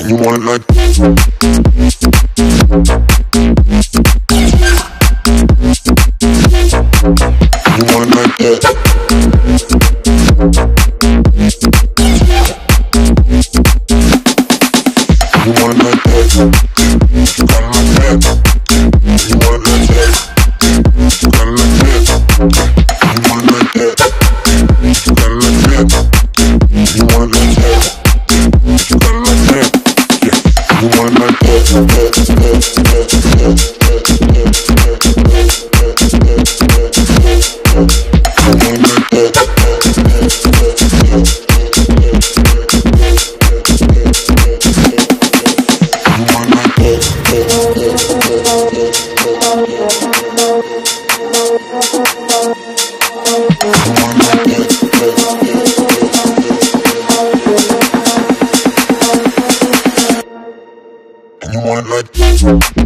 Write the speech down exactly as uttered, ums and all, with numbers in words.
You want it like You want it like that. You want it like that. Got it like that. You want it like that. Got it like that. You want it like that. Got it like that. You want it like that. Got it like that. Yeah. You want it like that. You want it like